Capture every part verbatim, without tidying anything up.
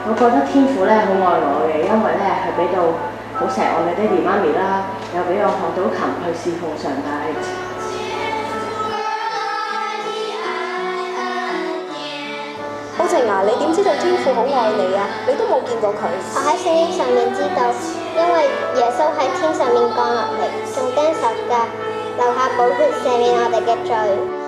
我覺得天父咧好愛我嘅，因為咧係俾到好錫我嘅爹哋媽咪啦，又俾我學到琴去侍奉上帝。 寶靜啊，你點知道天父好愛你啊？你都冇見過佢。 我喺聖經上面知道，因為耶穌喺天上面降落嚟，仲釘十架，留下寶血赦免我哋嘅罪。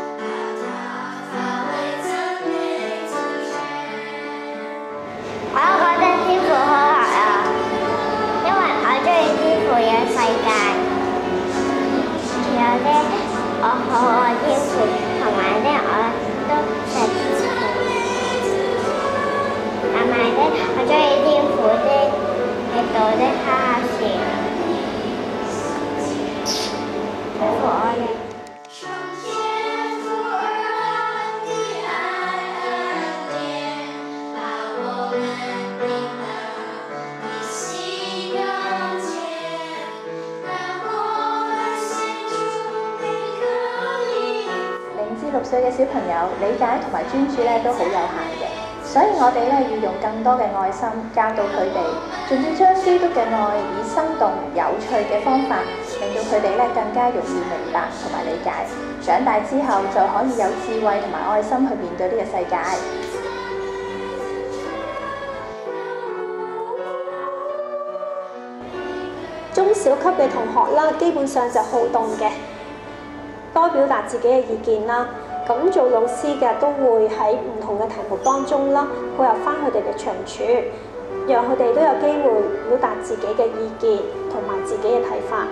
我覺得天父好愛我，因為我中意天父嘅世界。仲有咧，我好愛天父，同埋咧我都錫天父。同埋咧，我中意天父咧喺度咧哈哈笑。天父愛你。 六歲嘅小朋友理解同埋專注咧都好有限嘅，所以我哋咧要用更多嘅愛心教導佢哋，仲要將基督嘅愛以生動有趣嘅方法，令到佢哋咧更加容易明白同埋理解。長大之後就可以有智慧同埋愛心去面對呢個世界。 中小級嘅同學啦，基本上就好動嘅，多表達自己嘅意見啦。咁做老師嘅都會喺唔同嘅題目當中啦，配合翻佢哋嘅長處，讓佢哋都有機會表達自己嘅意見同埋自己嘅睇法。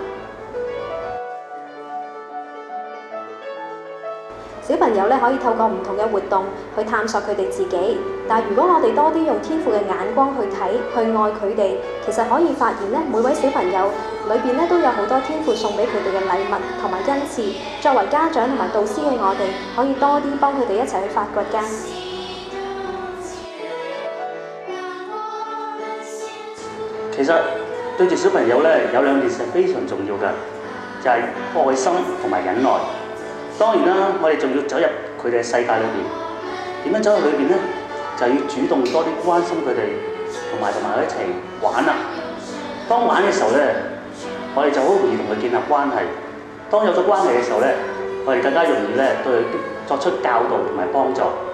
小朋友咧可以透過唔同嘅活動去探索佢哋自己，但係如果我哋多啲用天父嘅眼光去睇，去愛佢哋，其實可以發現咧，每位小朋友裏邊咧都有好多天父送俾佢哋嘅禮物同埋恩賜。作為家長同埋導師嘅我哋，可以多啲幫佢哋一齊去發掘㗎。 其實對住小朋友咧，有兩件事非常重要嘅，就係愛心同埋忍耐。當然啦，我哋仲要走入佢哋嘅世界裏邊。點樣走入裏邊咧？就係要主動多啲關心佢哋，同埋同埋佢一齊玩啦。當玩嘅時候咧，我哋就好容易同佢建立關係。當有咗關係嘅時候咧，我哋更加容易咧對佢作出教導同埋幫助。